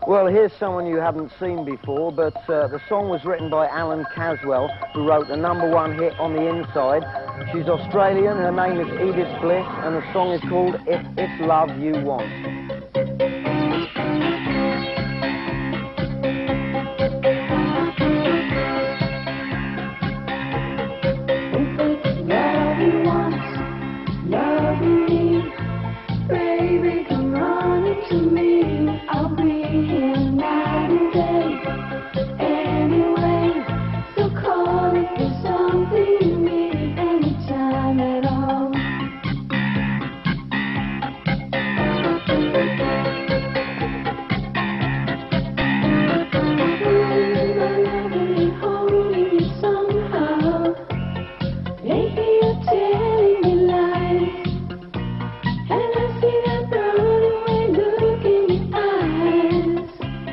Well, here's someone you haven't seen before, but the song was written by Allan Caswell, who wrote the #1 hit on the inside. She's Australian, her name is Edith Bliss, and the song is called If It's Love You Want. Baby, come running to me. I'll be here night and day. Anyway, so call if there's something you need anytime at all. I'm holding you somehow. Lately you're telling me lies. And I see that runaway look in your eyes.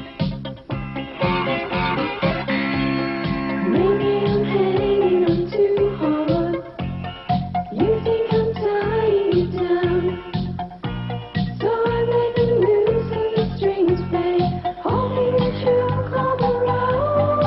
Maybe I'm hanging on too hard. You think I'm tying you down. So I make the news and the strings play, hoping that you'll come around.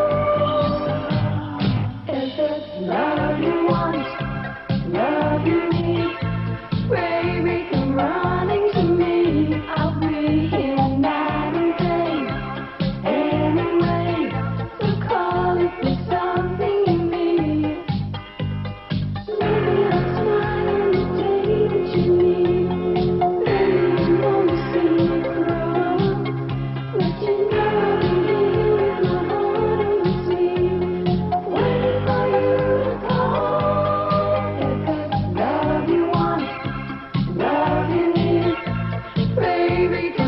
If it's love you want, love you need, baby, come running to me. I'll be here night and day. Anyway, so call if there's something you need. Maybe I'll smile on the day that you need. Maybe you wanna see me grow. Let you know I'll be here with my heart on the sleeve, waiting for you to call. If it's love you want, love you need, baby.